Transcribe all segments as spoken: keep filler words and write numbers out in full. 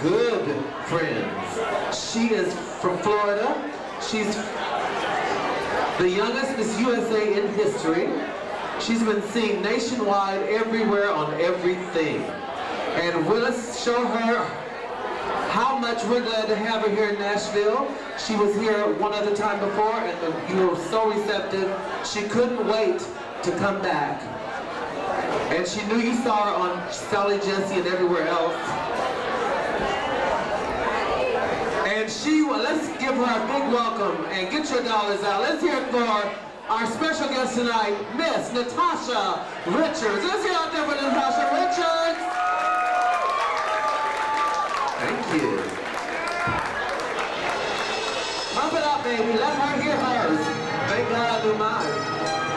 good friends. She is from Florida. She's the youngest Miss U S A in history. She's been seen nationwide, everywhere, on everything. And we'll show her how much we're glad to have her here in Nashville. She was here one other time before, and you were so receptive. She couldn't wait to come back. And she knew you saw her on Sally Jesse and everywhere else. And she, well, let's give her a big welcome and get your dollars out. Let's hear it for our special guest tonight, Miss Natasha Richards. Let's hear it out there for Natasha Richards. Thank you. Pump it up, baby. Let her hear hers. Thank God I do mine.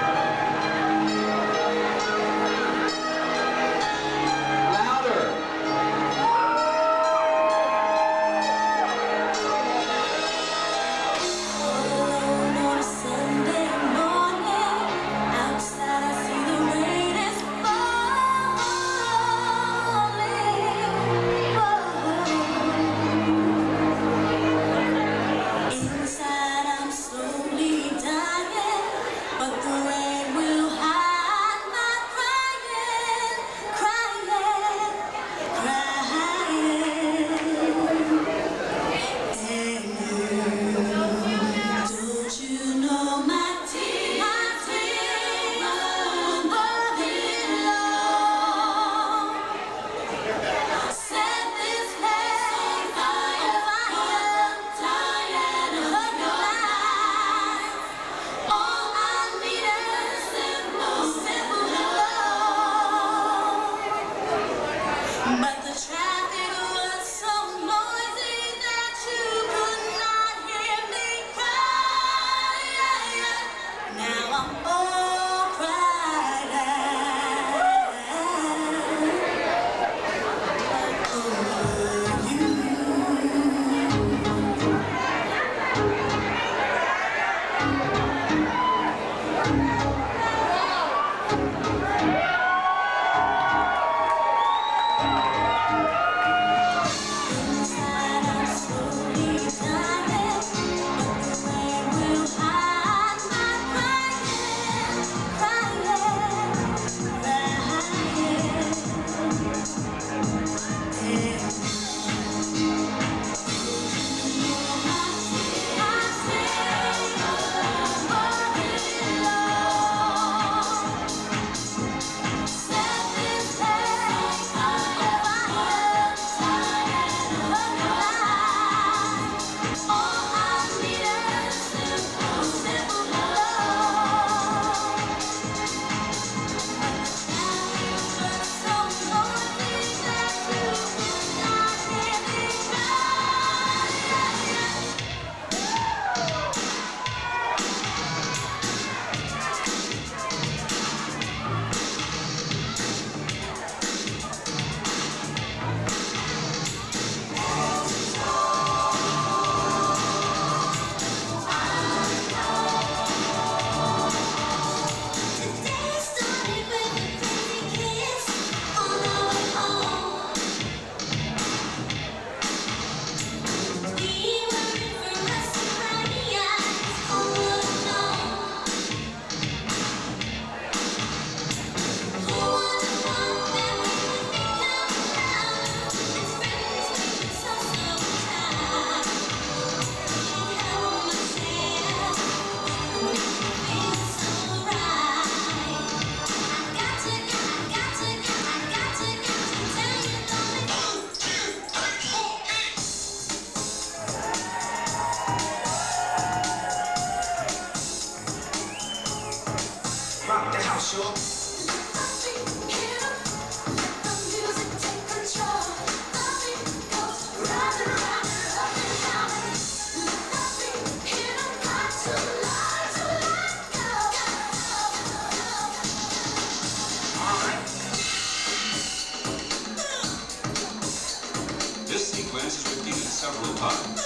several times.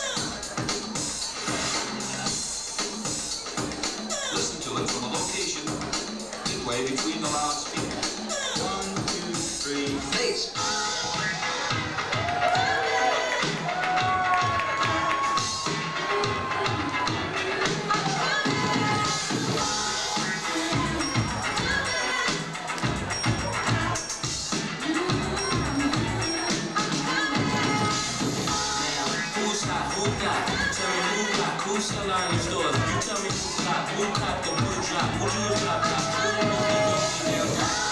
Listen to it from a location midway between the loudspeakers. One, two, three, bass. who got? Tell me who got, who sell out in stores? You tell me who got, who cop the blue drop, who use drop top, who